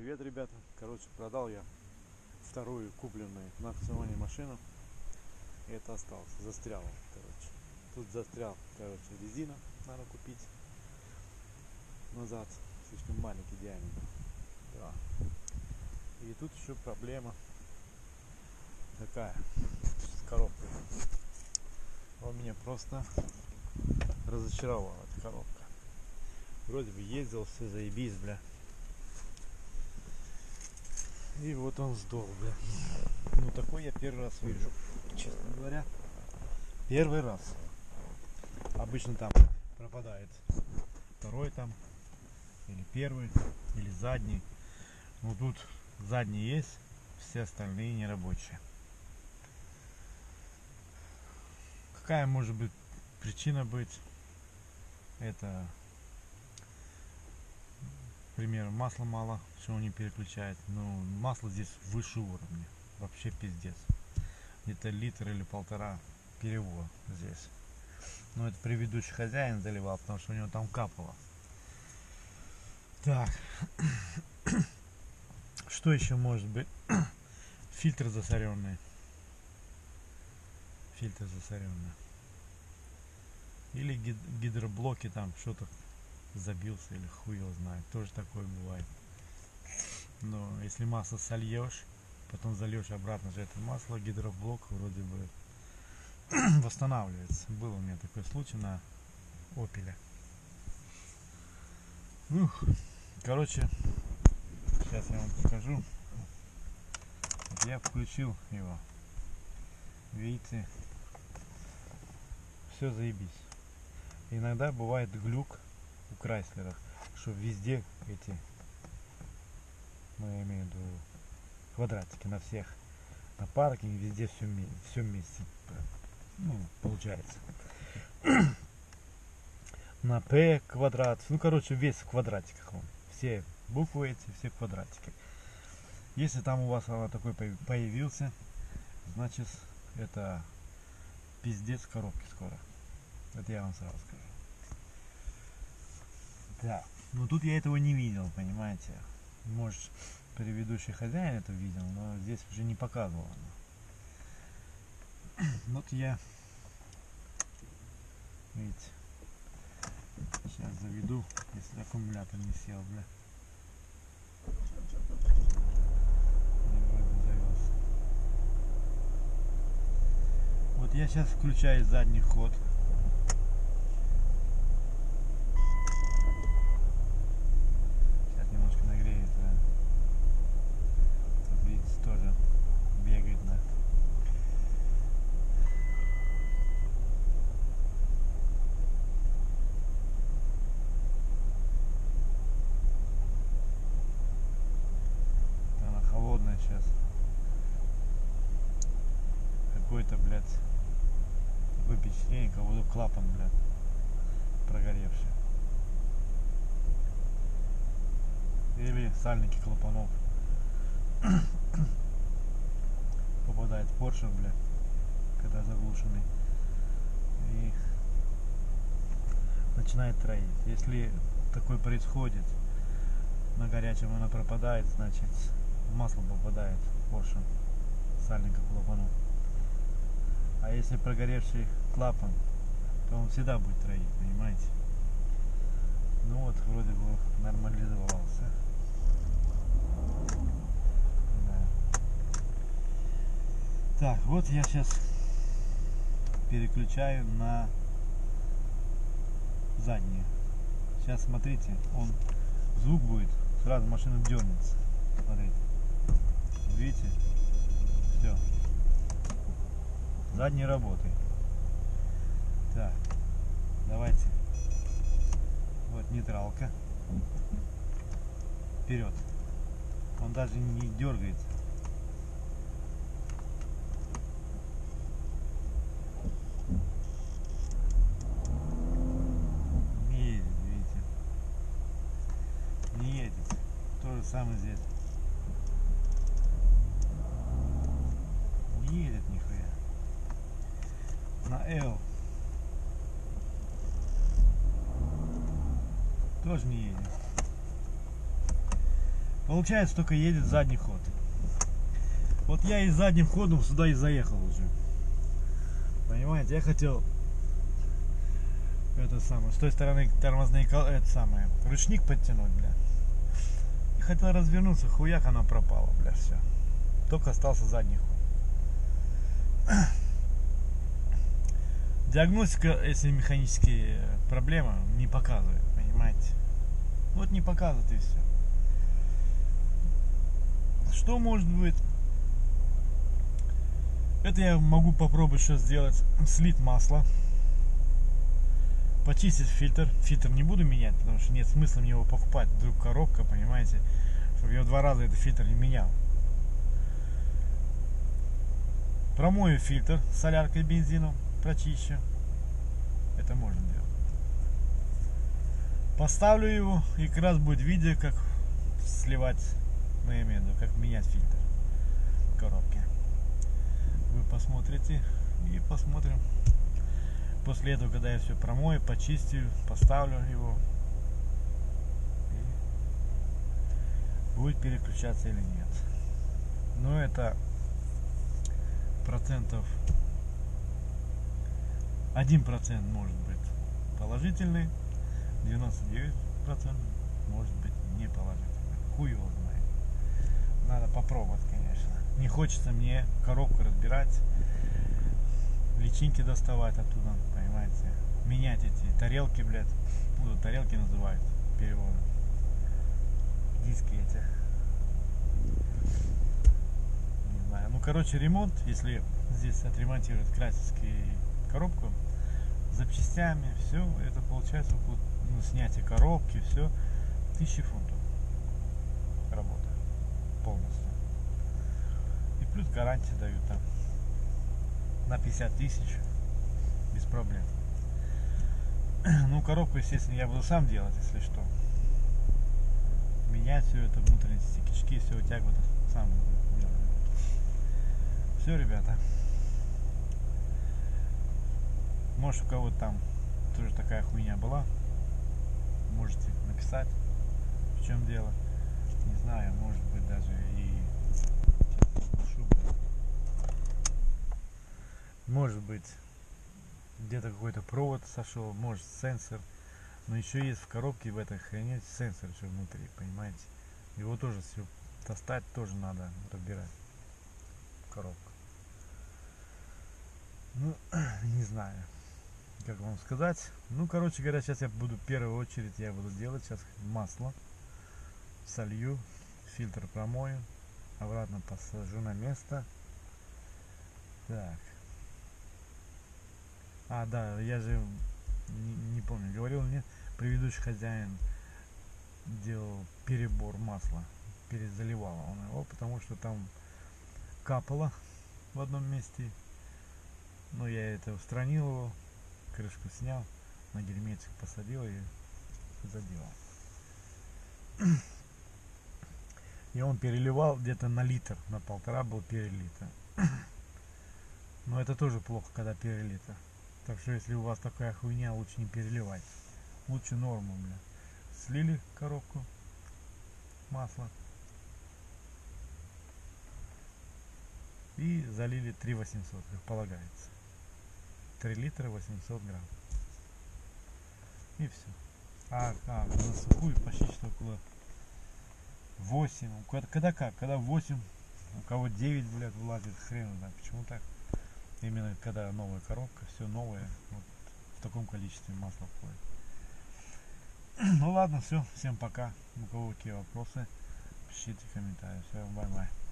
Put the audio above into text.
Привет, ребята. Короче, продал я вторую купленную на аукционе машину. И это осталось. Застрял. Короче. Тут застрял, резина надо купить назад. Слишком маленький диаметр. Да. И тут еще проблема такая с коробкой. Он меня просто разочаровал, эта коробка. Вроде бы ездил, все заебись, бля. И вот он сдох, бля. Ну такой я первый раз вижу, честно говоря. Первый раз. Обычно там пропадает второй там, или первый, или задний. Но тут задний есть, все остальные не рабочие. Какая может быть причина быть? Это, например, масла мало, что он не переключает. Но масло здесь выше уровня. Вообще пиздец. Где-то литр или полтора перевод здесь. Но это предыдущий хозяин заливал, потому что у него там капало. Так. Что еще может быть? Фильтр засоренный. Фильтр засоренный. Или гидроблоки там что-то забился, или хуй его знает. Тоже такое бывает. Но если масло сольешь, потом зальешь обратно же это масло, гидроблок вроде бы восстанавливается. Был у меня такой случай на Опеле. Короче, сейчас я вам покажу. Вот я включил его. Видите, все заебись. Иногда бывает глюк у Крайслеров, что везде эти, ну я имею в виду квадратики на всех, на паркинге везде все вместе, ну, получается. На П квадрат, ну короче весь в квадратиках он, все буквы эти, все квадратики. Если там у вас она такой появился, значит это пиздец в коробке скоро. Это я вам сразу скажу. Да, но тут я этого не видел, понимаете. Может, предыдущий хозяин это видел, но здесь уже не показывал. Вот я, видите, сейчас заведу, если аккумулятор не сел, бля. И вроде завелся. Вот я сейчас включаю задний ход. Сейчас немножко нагреется. Тут, видите, тоже бегает на. Она холодная сейчас. Какой-то, блядь, такое впечатление, как будто клапан, блядь, прогоревший. Или сальники клапанов попадает в поршень, бля, когда заглушенный, и начинает троить. Если такое происходит, на горячем она пропадает, значит масло попадает в поршень сальника клапанов. А если прогоревший клапан, то он всегда будет троить, понимаете? Ну вот, вроде бы нормализовался. Да. Так, вот я сейчас переключаю на заднюю. Сейчас смотрите, он звук будет, сразу машина дернется. Смотрите. Видите? Все. Задней работой. Так, давайте. Вот нейтралка. Вперед. Он даже не дергается. Не едет, видите. Не едет. То же самое здесь. Не едет нихуя. На L тоже не едет. Получается, только едет задний ход. Вот я и задним ходом сюда и заехал уже. Понимаете, я хотел это самое, с той стороны тормозные это самое, ручник подтянуть, бля. И хотел развернуться, хуяк, она пропала, бля, все. Только остался задний ход. Диагностика, если механические проблемы, не показывает, понимаете. Вот не показывает и все. Что может быть? Это я могу попробовать сейчас сделать. Слить масло. Почистить фильтр. Фильтр не буду менять, потому что нет смысла мне его покупать. Вдруг коробка, понимаете, чтобы я 2 раза этот фильтр не менял. Промою фильтр с соляркой, бензином, прочищу. Это можно делать. Поставлю его, и как раз будет видео, как сливать, ну я имею в виду, как менять фильтр в коробке. Вы посмотрите и посмотрим. После этого, когда я все промою, почистю, поставлю его, и будет переключаться или нет. Но это процентов 1% может быть положительный, 99% может быть не положительный. Хуй его знает. Надо попробовать, конечно. Не хочется мне коробку разбирать, личинки доставать оттуда, понимаете, менять эти тарелки, блядь, ну, тарелки называют переводом, диски эти, не знаю, ну, короче, ремонт, если здесь отремонтировать классическую коробку с запчастями, все, это получается около, ну, снятие коробки, все, 1000 фунтов работа полностью, и плюс гарантию дают там на 50 000 без проблем. Ну, коробку, естественно, я буду сам делать, если что. Менять все это, внутренности, кишки, все вытягивать сам буду делать. Все, ребята. Может, у кого-то там тоже такая хуйня была, можете написать, в чем дело. Не знаю, может быть, даже и может быть где-то какой-то провод сошел, может сенсор, но еще есть в коробке в этой хрени сенсор еще внутри, понимаете, его тоже все достать тоже надо разбирать в коробку. Ну, не знаю, как вам сказать. Ну, короче говоря, сейчас я буду в первую очередь я буду делать сейчас масло, солью, фильтр промою, обратно посажу на место. Так. А, да, я же не помню, говорил мне, предыдущий хозяин делал перебор масла, перезаливал он его, потому что там капало в одном месте. Но я это устранил его, крышку снял, на герметик посадил и заделал. И он переливал где-то на литр, на 1,5 был перелито. Но это тоже плохо, когда перелито. Так что если у вас такая хуйня, лучше не переливать. Лучше норму, бля. Слили коробку масла и залили 3800, как полагается. 3 литра 800 грамм. И все. На сухую почти что около 8. Когда 8, у кого 9, блядь, влазит, хрен знает. Почему так? Именно когда новая коробка, все новое, вот в таком количестве масла входит. Ну ладно, все, всем пока. У кого какие вопросы, пишите комментарии. Все, бай-бай.